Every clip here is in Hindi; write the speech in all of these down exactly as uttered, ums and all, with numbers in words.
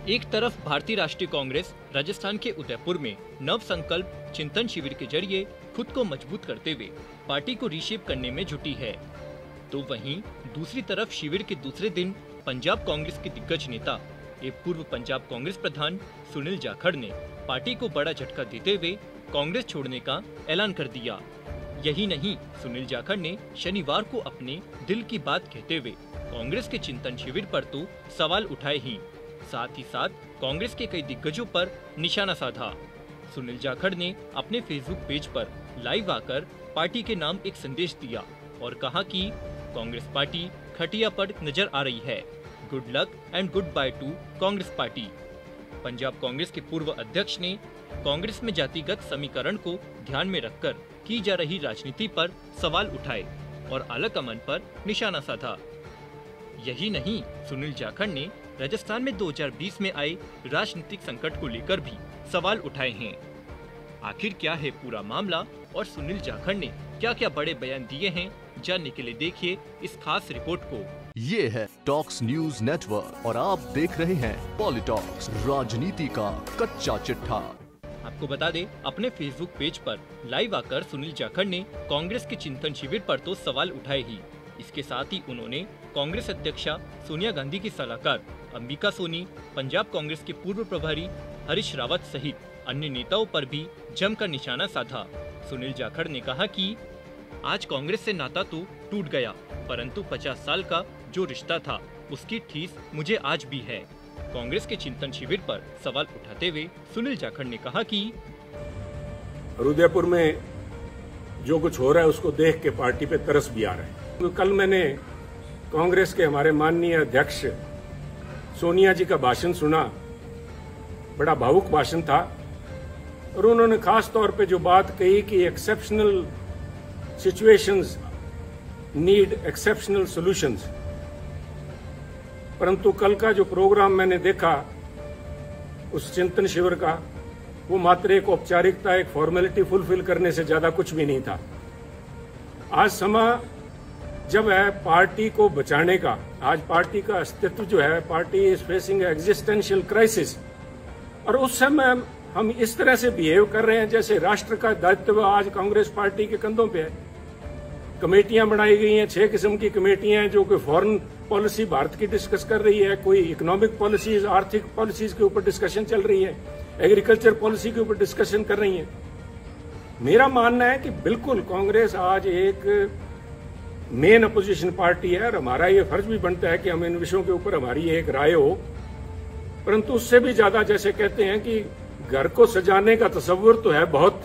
एक तरफ भारतीय राष्ट्रीय कांग्रेस राजस्थान के उदयपुर में नव संकल्प चिंतन शिविर के जरिए खुद को मजबूत करते हुए पार्टी को रीशेप करने में जुटी है, तो वहीं दूसरी तरफ शिविर के दूसरे दिन पंजाब कांग्रेस के दिग्गज नेता एवं पूर्व पंजाब कांग्रेस प्रधान सुनील जाखड़ ने पार्टी को बड़ा झटका देते हुए कांग्रेस छोड़ने का ऐलान कर दिया। यही नहीं, सुनील जाखड़ ने शनिवार को अपने दिल की बात कहते हुए कांग्रेस के चिंतन शिविर पर तो सवाल उठाए ही, साथ ही साथ कांग्रेस के कई दिग्गजों पर निशाना साधा। सुनील जाखड़ ने अपने फेसबुक पेज पर लाइव आकर पार्टी के नाम एक संदेश दिया और कहा कि कांग्रेस पार्टी खटिया पर नजर आ रही है। Good luck and good bye to Congress party. Punjab Congress के पूर्व अध्यक्ष ने कांग्रेस में जातिगत समीकरण को ध्यान में रखकर की जा रही राजनीति पर सवाल उठाए और आलाकमान पर निशाना साधा। यही नहीं, सुनील जाखड़ ने राजस्थान में दो हज़ार बीस में आए राजनीतिक संकट को लेकर भी सवाल उठाए हैं। आखिर क्या है पूरा मामला और सुनील जाखड़ ने क्या क्या बड़े बयान दिए हैं, जानने के लिए देखिए इस खास रिपोर्ट को। ये है टॉक्स न्यूज नेटवर्क और आप देख रहे हैं पॉलिटॉक्स, राजनीति का कच्चा चिट्ठा। आपको बता दें, अपने फेसबुक पेज पर लाइव आकर सुनील जाखड़ ने कांग्रेस के चिंतन शिविर पर तो सवाल उठाए ही, इसके साथ ही उन्होंने कांग्रेस अध्यक्षा सोनिया गांधी की सलाहकार अंबिका सोनी, पंजाब कांग्रेस के पूर्व प्रभारी हरीश रावत सहित अन्य नेताओं पर भी जमकर निशाना साधा। सुनील जाखड़ ने कहा कि आज कांग्रेस से नाता तो टूट गया, परंतु पचास साल का जो रिश्ता था उसकी ठेस मुझे आज भी है। कांग्रेस के चिंतन शिविर पर सवाल उठाते हुए सुनील जाखड़ ने कहा कि उदयपुर में जो कुछ हो रहा है उसको देख के पार्टी पे तरस भी आ रहा है। तो कल मैंने कांग्रेस के हमारे माननीय अध्यक्ष सोनिया जी का भाषण सुना, बड़ा भावुक भाषण था और उन्होंने खास तौर पे जो बात कही कि exceptional situations need exceptional solutions, परंतु कल का जो प्रोग्राम मैंने देखा उस चिंतन शिविर का, वो मात्र एक औपचारिकता, एक फॉर्मेलिटी फुलफिल करने से ज्यादा कुछ भी नहीं था। आज समय जब है पार्टी को बचाने का, आज पार्टी का अस्तित्व जो है, party is facing existential crisis, और उस समय हम इस तरह से बिहेव कर रहे हैं जैसे राष्ट्र का दायित्व आज कांग्रेस पार्टी के कंधों पे है। कमेटियां बनाई गई हैं, छह किस्म की कमेटियां हैं जो कि फॉरेन पॉलिसी भारत की डिस्कस कर रही है, कोई इकोनॉमिक पॉलिसीज, आर्थिक पॉलिसीज के ऊपर डिस्कशन चल रही है, एग्रीकल्चर पॉलिसी के ऊपर डिस्कशन कर रही है। मेरा मानना है कि बिल्कुल कांग्रेस आज एक मेन अपोजिशन पार्टी है और हमारा ये फर्ज भी बनता है कि हम इन विषयों के ऊपर हमारी एक राय हो, परंतु उससे भी ज्यादा जैसे कहते हैं कि घर को सजाने का तस्वुर तो है बहुत,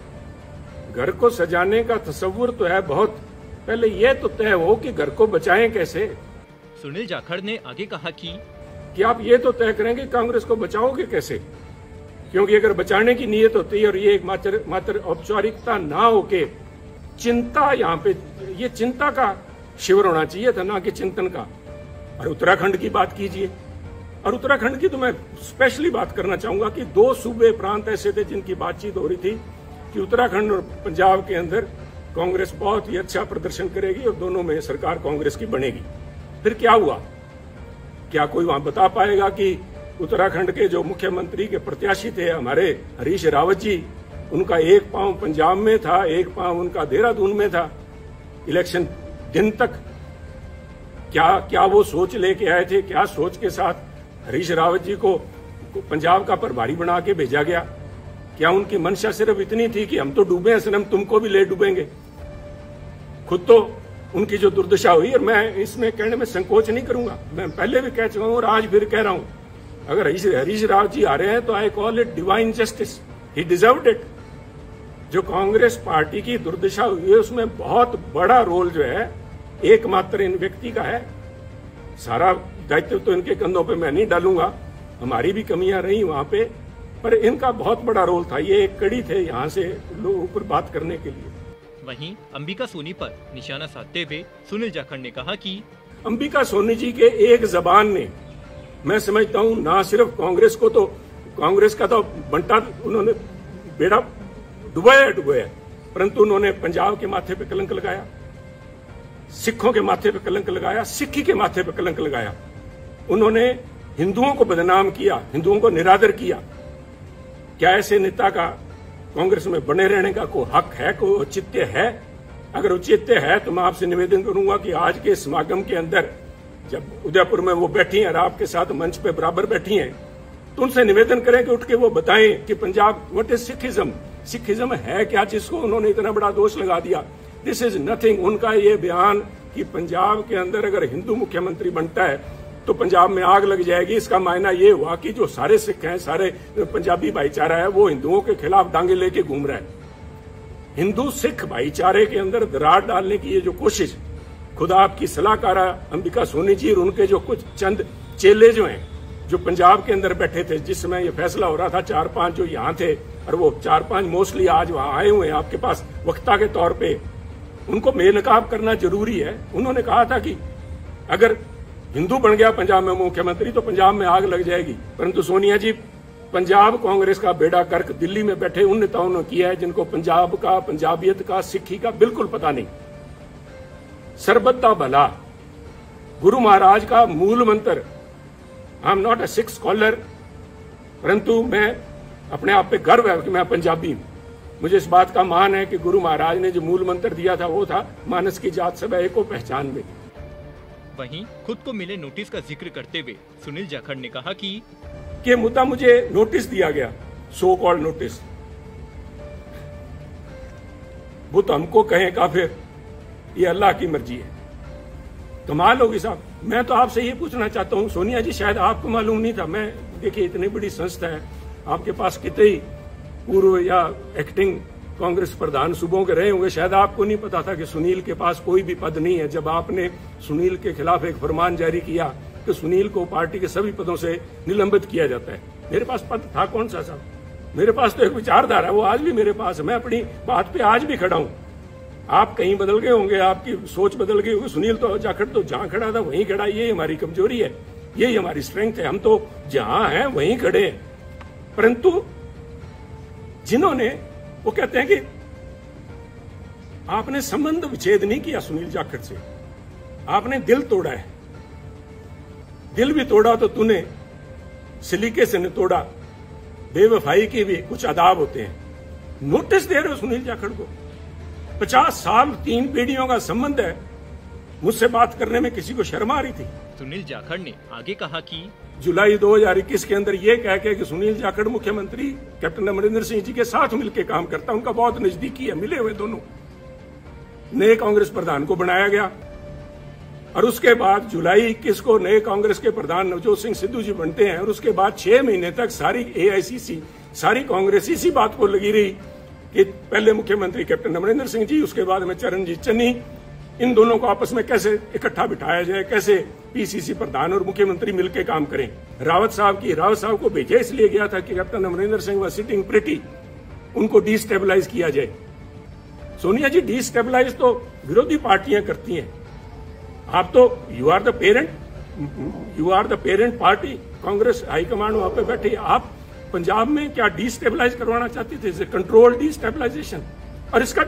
घर को सजाने का तस्वुर तो है बहुत, पहले यह तो तय हो कि घर को बचाएं कैसे। सुनील जाखड़ ने आगे कहा कि कि आप ये तो तय करें कि कांग्रेस को बचाओगे कैसे, क्योंकि अगर बचाने की नीयत होती है और ये एक मात्र मात्र औपचारिकता ना होके चिंता, यहाँ पे ये चिंता का शिविर होना चाहिए था, ना कि चिंतन का। और उत्तराखंड की बात कीजिए, और उत्तराखंड की तो मैं स्पेशली बात करना चाहूंगा कि दो सूबे प्रांत ऐसे थे जिनकी बातचीत हो रही थी कि उत्तराखंड और पंजाब के अंदर कांग्रेस बहुत ही अच्छा प्रदर्शन करेगी और दोनों में सरकार कांग्रेस की बनेगी। फिर क्या हुआ? क्या कोई वहां बता पाएगा कि उत्तराखंड के जो मुख्यमंत्री के प्रत्याशी थे हमारे हरीश रावत जी, उनका एक पांव पंजाब में था, एक पांव उनका देहरादून में था इलेक्शन दिन तक? क्या क्या वो सोच लेके आए थे? क्या सोच के साथ हरीश रावत जी को पंजाब का प्रभारी बना के भेजा गया? क्या उनकी मंशा सिर्फ इतनी थी कि हम तो डूबे हैं सनम, तुमको भी ले डूबेंगे? खुद तो उनकी जो दुर्दशा हुई, और मैं इसमें कहने में संकोच नहीं करूंगा, मैं पहले भी कह चुका हूं और आज फिर कह रहा हूं, अगर हरीश हरीश रावत जी आ रहे हैं तो I call it divine justice, he deserved it. जो कांग्रेस पार्टी की दुर्दशा हुई है उसमें बहुत बड़ा रोल जो है एकमात्र इन व्यक्ति का है। सारा दायित्व तो इनके कंधों पे मैं नहीं डालूंगा, हमारी भी कमियां रही वहां पे, पर इनका बहुत बड़ा रोल था। ये एक कड़ी थे यहाँ से लोगों पर बात करने के लिए। वहीं अंबिका सोनी पर निशाना साधते हुए सुनील जाखड़ ने कहा कि अंबिका सोनी जी के एक जबान ने, मैं समझता हूं, ना सिर्फ कांग्रेस को, तो कांग्रेस का तो बंटा उन्होंने बेड़ा डुबाया डुबाया, परंतु उन्होंने पंजाब के माथे पे कलंक लगाया, सिखों के माथे पे कलंक लगाया, सिक्खी के माथे पे कलंक लगाया। उन्होंने हिंदुओं को बदनाम किया, हिंदुओं को निरादर किया। क्या ऐसे नेता का कांग्रेस में बने रहने का कोई हक है, कोई औचित्य है? अगर औचित्य है तो मैं आपसे निवेदन करूंगा कि आज के समागम के अंदर जब उदयपुर में वो बैठी हैं और आपके साथ मंच पे बराबर बैठी हैं, तो उनसे निवेदन करें कि उठ के वो बताएं कि Punjab what is Sikhism, Sikhism है क्या, जिसको उन्होंने इतना बड़ा दोष लगा दिया। This is nothing. उनका ये बयान कि पंजाब के अंदर अगर हिंदू मुख्यमंत्री बनता है तो पंजाब में आग लग जाएगी, इसका मायना ये हुआ कि जो सारे सिख हैं, सारे पंजाबी भाईचारा है, वो हिंदुओं के खिलाफ डांगे लेके घूम रहा है। हिंदू सिख भाईचारे के अंदर दरार डालने की ये जो कोशिश, खुदा आपकी सलाहकारा अंबिका सोनी जी और उनके जो कुछ चंद चेले जो हैं, जो पंजाब के अंदर बैठे थे जिस समय ये फैसला हो रहा था, चार पांच जो यहाँ थे और वो चार पांच मोस्टली आज वहां आए हुए हैं आपके पास वक्ता के तौर पे, उनको बेनकाब करना जरूरी है। उन्होंने कहा था कि अगर हिंदू बन गया पंजाब में मुख्यमंत्री तो पंजाब में आग लग जाएगी, परंतु सोनिया जी, पंजाब कांग्रेस का बेड़ा गर्क दिल्ली में बैठे उन नेताओं ने किया है जिनको पंजाब का, पंजाबियत का, सिक्खी का बिल्कुल पता नहीं। सरबत दा भला गुरु महाराज का मूल मंत्र, I am not a Sikh scholar, परंतु मैं अपने आप पे गर्व है कि मैं पंजाबी हूं। मुझे इस बात का मान है कि गुरु महाराज ने जो मूल मंत्र दिया था वो था मानस की जात सब एको पहचान में। वहीं खुद को मिले नोटिस का जिक्र करते हुए सुनील जाखड़ ने कहा कि कि मुद्दा मुझे नोटिस दिया गया, सो कॉल्ड नोटिस, वो तो हमको कहें काफिर, ये अल्लाह की मर्जी है। कमाल होगी साहब। मैं तो आपसे ये पूछना चाहता हूँ सोनिया जी, शायद आपको मालूम नहीं था, मैं देखिए इतनी बड़ी संस्था है, आपके पास कितने ही पूर्व या एक्टिंग कांग्रेस प्रधान सूबों के रहे होंगे, शायद आपको नहीं पता था कि सुनील के पास कोई भी पद नहीं है। जब आपने सुनील के खिलाफ एक फरमान जारी किया कि सुनील को पार्टी के सभी पदों से निलंबित किया जाता है, मेरे पास पद था कौन सा साहब? मेरे पास तो एक विचारधारा है, वो आज भी मेरे पास है। मैं अपनी बात पे आज भी खड़ा हूं। आप कहीं बदल गए होंगे, आपकी सोच बदल गई होगी। सुनील तो जाखड़ तो जहां खड़ा था वहीं खड़ा, ये हमारी कमजोरी है, यही हमारी स्ट्रेंथ है। हम तो जहां हैं वहीं खड़े हैं। परंतु जिन्होंने, वो कहते हैं कि आपने संबंध विच्छेद नहीं किया सुनील जाखड़ से, आपने दिल तोड़ा है। दिल भी तोड़ा तो तूने सलीके से नहीं तोड़ा। बेवफाई के भी कुछ आदाब होते हैं। नोटिस दे रहे हो सुनील जाखड़ को, पचास साल तीन पीढ़ियों का संबंध है, मुझसे बात करने में किसी को शर्म आ रही थी। सुनील जाखड़ ने आगे कहा कि जुलाई दो हज़ार इक्कीस के अंदर ये कह के कि सुनील जाखड़ मुख्यमंत्री कैप्टन अमरिंदर सिंह जी के साथ मिलकर काम करता, उनका बहुत नजदीकी है, मिले हुए दोनों। नए कांग्रेस प्रधान को बनाया गया और उसके बाद जुलाई इक्कीस को नए कांग्रेस के प्रधान नवजोत सिंह सिद्धू जी बनते हैं और उसके बाद छह महीने तक सारी एआईसीसी, सारी कांग्रेस इसी बात को लगी रही कि पहले मुख्यमंत्री कैप्टन अमरिंदर सिंह जी, उसके बाद में चरणजीत चन्नी, इन दोनों को आपस में कैसे इकट्ठा बिठाया जाए, कैसे पीसीसी प्रधान और मुख्यमंत्री मिलकर काम करें। रावत साहब की रावत साहब को भेजा इसलिए गया था कि कैप्टन अमरिंदर सिंह व सिटिंग प्रिटी, उनको डिस्टेबलाइज किया जाए। सोनिया जी, डिस्टेबलाइज तो विरोधी पार्टियां करती हैं, आप तो you are the parent, you are the parent party. Congress high command वहां पे बैठी, आप पंजाब में क्या डिस्टेबलाइज करवाना चाहती थे? Control destabilisation. और इसका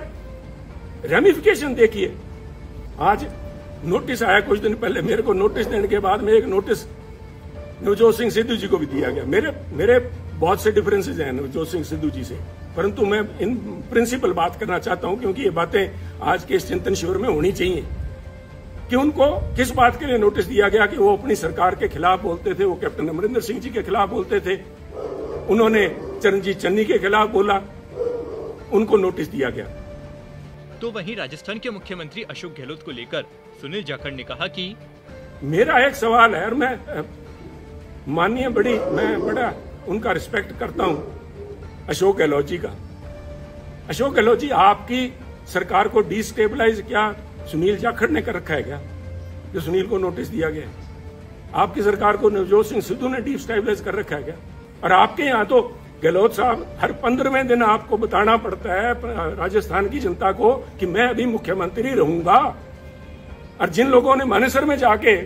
रेमिफिकेशन देखिए, आज नोटिस आया कुछ दिन पहले, मेरे को नोटिस देने के बाद में एक नोटिस नवजोत सिंह सिद्धू जी को भी दिया गया। मेरे मेरे बहुत से डिफरेंसेज हैं नवजोत सिंह सिद्धू जी से, परंतु मैं इन प्रिंसिपल बात करना चाहता हूं क्योंकि ये बातें आज के इस चिंतन शिविर में होनी चाहिए कि उनको किस बात के लिए नोटिस दिया गया कि वो अपनी सरकार के खिलाफ बोलते थे, वो कैप्टन अमरिंदर सिंह जी के खिलाफ बोलते थे, उन्होंने चरणजीत चन्नी के खिलाफ बोला, उनको नोटिस दिया गया। तो वहीं राजस्थान के मुख्यमंत्री अशोक गहलोत को लेकर सुनील जाखड़ ने कहा कि मेरा एक सवाल है और मैं माननीय बड़ी मैं बड़ा उनका रिस्पेक्ट करता हूं अशोक गहलोत जी का। अशोक गहलोत जी, आपकी सरकार को डिस्टेबलाइज क्या सुनील जाखड़ ने कर रखा है क्या, जो सुनील को नोटिस दिया गया है? आपकी सरकार को नवजोत सिंह सिद्धू ने डिस्टेबलाइज कर रखा है क्या? और आपके यहाँ तो गहलोत साहब हर पंद्रहवें दिन आपको बताना पड़ता है राजस्थान की जनता को कि मैं अभी मुख्यमंत्री रहूंगा। और जिन लोगों ने मानेसर में जाके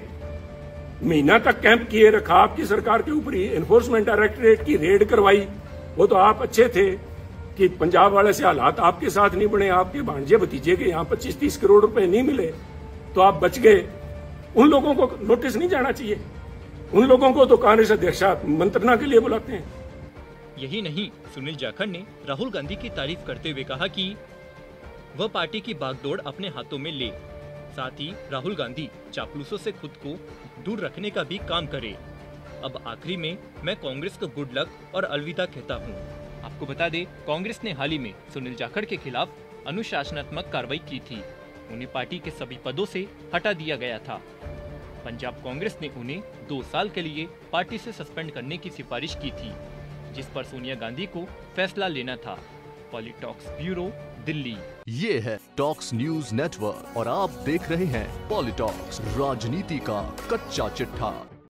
महीना तक कैंप किए रखा, आपकी सरकार के ऊपर एनफोर्समेंट डायरेक्टरेट की रेड करवाई, वो तो आप अच्छे थे कि पंजाब वाले से हालात आपके साथ नहीं बने, आपके भांजे भतीजे के यहाँ पच्चीस तीस करोड़ रुपए नहीं मिले तो आप बच गए। उन लोगों को नोटिस नहीं जाना चाहिए। उन लोगों को तो कांग्रेस अध्यक्ष मंत्रणा के लिए बुलाते हैं। यही नहीं, सुनील जाखड़ ने राहुल गांधी की तारीफ करते हुए कहा कि वह पार्टी की बागडोर अपने हाथों में ले, साथ ही राहुल गांधी चापलूसों से खुद को दूर रखने का भी काम करे। अब आखिरी में मैं कांग्रेस को गुड लक और अलविदा कहता हूँ। आपको बता दें, कांग्रेस ने हाल ही में सुनील जाखड़ के खिलाफ अनुशासनात्मक कार्रवाई की थी। उन्हें पार्टी के सभी पदों से हटा दिया गया था। पंजाब कांग्रेस ने उन्हें दो साल के लिए पार्टी से सस्पेंड करने की सिफारिश की थी, जिस पर सोनिया गांधी को फैसला लेना था। Politalks bureau, Delhi. ये है टॉक्स न्यूज नेटवर्क और आप देख रहे हैं पॉलिटॉक्स, राजनीति का कच्चा चिट्ठा।